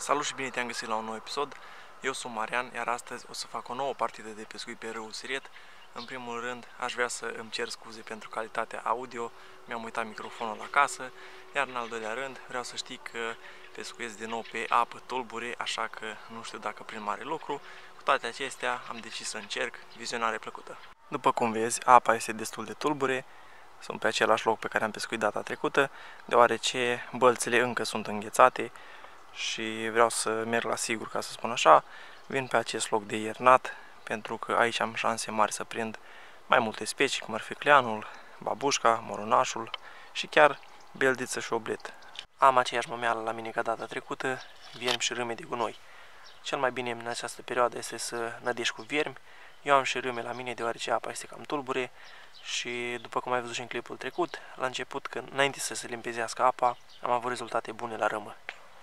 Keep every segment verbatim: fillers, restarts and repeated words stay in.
Salut și bine te-am găsit la un nou episod. Eu sunt Marian, iar astăzi o să fac o nouă partidă de pescuit pe râul Siret. În primul rând, aș vrea să îmi cer scuze pentru calitatea audio, mi-am uitat microfonul la casă, iar în al doilea rând, vreau să știi că pescuiesc din nou pe apă tulbure, așa că nu știu dacă prind mare lucru. Cu toate acestea, am decis să încerc. Vizionare plăcută! După cum vezi, apa este destul de tulbure. Sunt pe același loc pe care am pescuit data trecută, deoarece bălțile încă sunt înghețate și vreau să merg la sigur, ca să spun așa. Vin pe acest loc de iernat, pentru că aici am șanse mari să prind mai multe specii, cum ar fi cleanul, babușca, moronașul și chiar beldiță și oblet. Am aceeași mămeală la mine ca data trecută, viermi și râme de gunoi. Cel mai bine în această perioadă este să nădești cu viermi. Eu am și râme la mine, deoarece apa este cam tulbure și, după cum ai văzut și în clipul trecut, la început, când, înainte să se limpezească apa, am avut rezultate bune la râmă.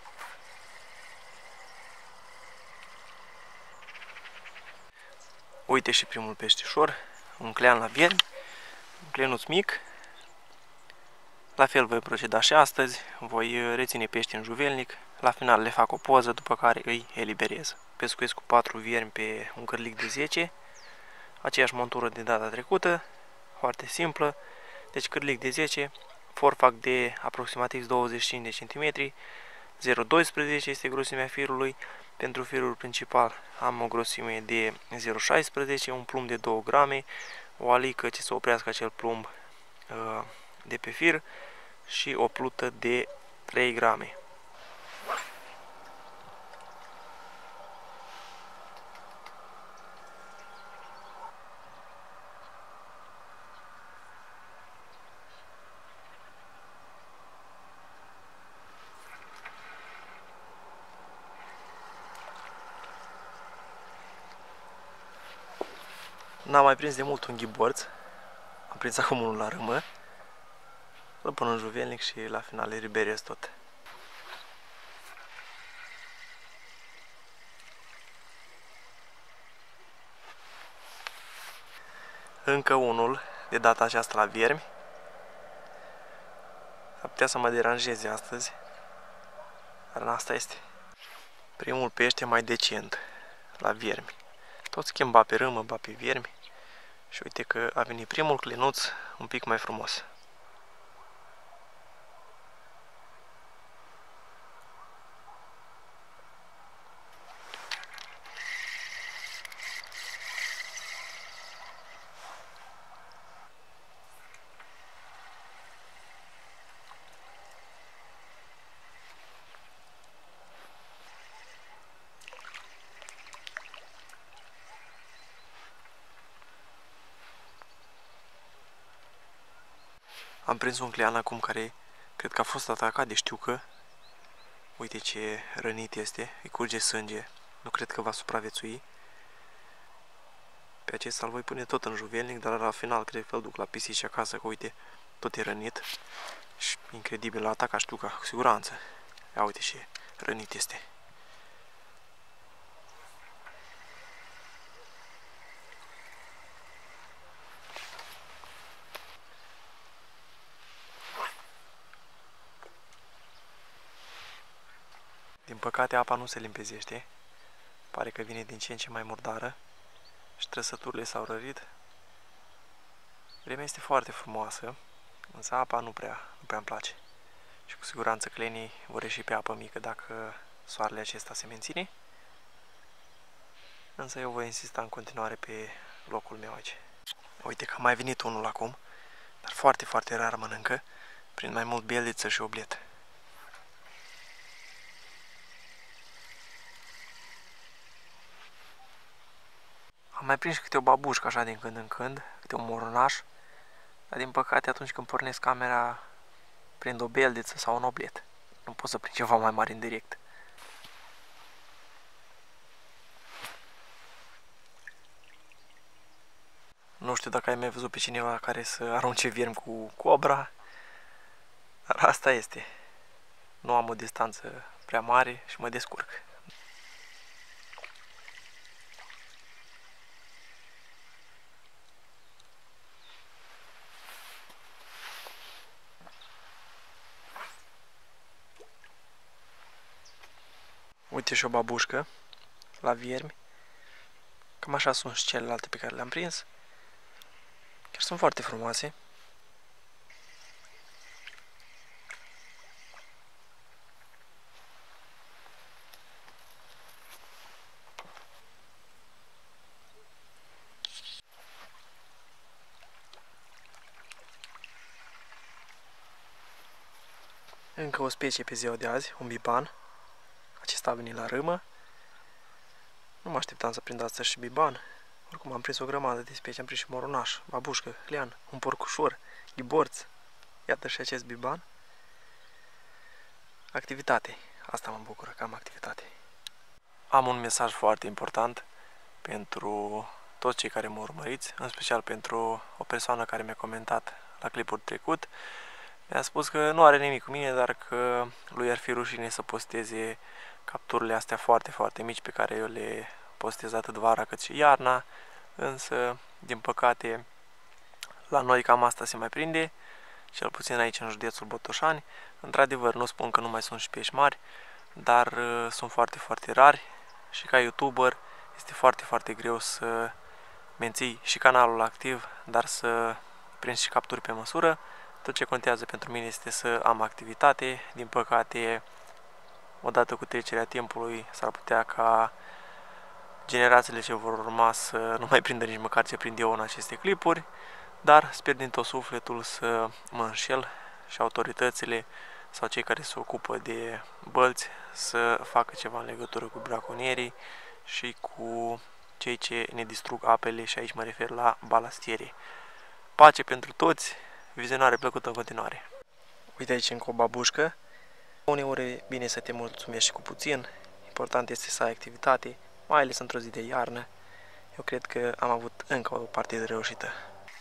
Uite și primul peștișor, un clean la viermi, un clenuț mic. La fel voi proceda și astăzi, voi reține pești în juvelnic, la final le fac o poză, după care îi eliberez. Pescuiesc cu patru viermi pe un cârlic de zece, aceeași montură de data trecută, foarte simplă, deci cârlic de zece, forfac de aproximativ douăzeci și cinci de centimetri, zero virgulă doisprezece este grosimea firului. Pentru firul principal am o grosime de zero virgulă șaisprezece, un plumb de două grame, o alică ce să oprească acel plumb uh, de pe fir și o plută de trei grame. N-am mai prins de mult un ghiborț, am prins acum unul la râmă, îl pun în juvelnic și la final eliberez tot. Încă unul, de data aceasta la viermi. Ar putea să mă deranjeze astăzi, dar asta este. Primul pește mai decent la viermi. Tot schimb ba pe râmă, ba pe viermi. Și uite că a venit primul clenuț un pic mai frumos. Am prins un clean acum care cred că a fost atacat de știucă. Uite ce rănit este, îi curge sânge, nu cred că va supraviețui. Pe acesta îl voi pune tot în juvelnic, dar la final cred că îl duc la pisici acasă, că uite, tot e rănit. Și incredibil, a atacat știuca, cu siguranță. Ia uite ce rănit este. Din păcate, apa nu se limpezește. Pare că vine din ce în ce mai murdară și trăsăturile s-au rărit. Vremea este foarte frumoasă, însă apa nu prea, nu prea îmi place. Și cu siguranță clenii vor ieși pe apă mică dacă soarele acesta se menține. Însă eu voi insista în continuare pe locul meu aici. Uite că a mai venit unul acum, dar foarte, foarte rar mănâncă, prin mai mult bieliță și oblet. Am mai prins câte o babușcă așa din când în când, câte un moronaș, dar din păcate atunci când pornesc camera prind o beldiță sau un oblet. Nu pot să prind ceva mai mare în direct. Nu știu dacă ai mai văzut pe cineva care să arunce viermi cu cobra, dar asta este. Nu am o distanță prea mare și mă descurc. Uite și o babușcă la viermi. Cam așa sunt și celelalte pe care le-am prins. Chiar sunt foarte frumoase. Încă o specie pe ziua de azi, un biban. Acesta a venit la râmă. Nu mă așteptam să prind astăzi și biban. Oricum am prins o grămadă de specii, am prins și moronaș, babușcă, hlean, un porcușor, ghiborț. Iată și acest biban. Activitate. Asta mă bucură, că am activitate. Am un mesaj foarte important pentru toți cei care mă urmăriți, în special pentru o persoană care mi-a comentat la clipul trecut. Mi-a spus că nu are nimic cu mine, dar că lui ar fi rușine să posteze capturile astea foarte, foarte mici pe care eu le postez atât vara cât și iarna. Însă, din păcate, la noi cam asta se mai prinde, cel puțin aici în județul Botoșani. Într-adevăr, nu spun că nu mai sunt și pești mari, dar uh, sunt foarte, foarte rari și ca YouTuber este foarte, foarte greu să menții și canalul activ, dar să prinzi și capturi pe măsură. Tot ce contează pentru mine este să am activitate. Din păcate, odată cu trecerea timpului, s-ar putea ca generațiile ce vor urma să nu mai prindă nici măcar ce prind eu în aceste clipuri, dar sper din tot sufletul să mă înșel și autoritățile sau cei care se ocupă de bălți să facă ceva în legătură cu braconierii și cu cei ce ne distrug apele, și aici mă refer la balastiere. Pace pentru toți, vizionare plăcută în continuare. Uite aici încă o babușcă. Uneori e bine să te mulțumești și cu puțin, important este să ai activitate, mai ales într-o zi de iarnă. Eu cred că am avut încă o partidă reușită.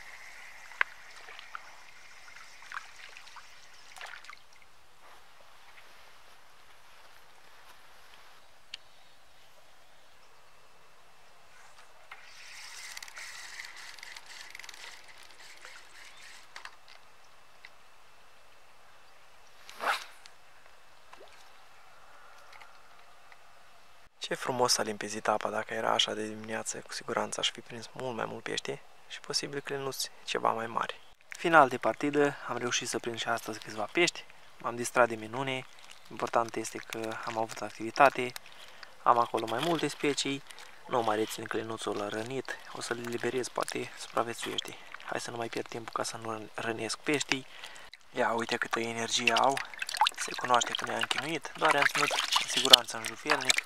Ce frumos s-a limpezit apa, dacă era așa de dimineață, cu siguranță aș fi prins mult mai mult pește și posibil clinuți ceva mai mari. Final de partidă, am reușit să prind și astăzi câțiva pești, m-am distrat de minune, important este că am avut activitate, am acolo mai multe specii, nu mai rețin clinuțul rănit, o să-l eliberez, poate supraviețuiește. Hai să nu mai pierd timpul ca să nu rănesc peștii. Ia uite câtă energie au, se cunoaște că ne-a închinuit, doar i-am ținut în siguranță în jufelnic.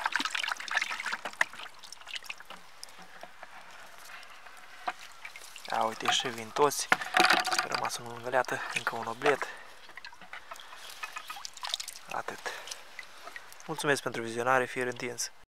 Ia uite și vin toți, a rămas unul în găleată, încă un oblet. Atât. Mulțumesc pentru vizionare, fier întins.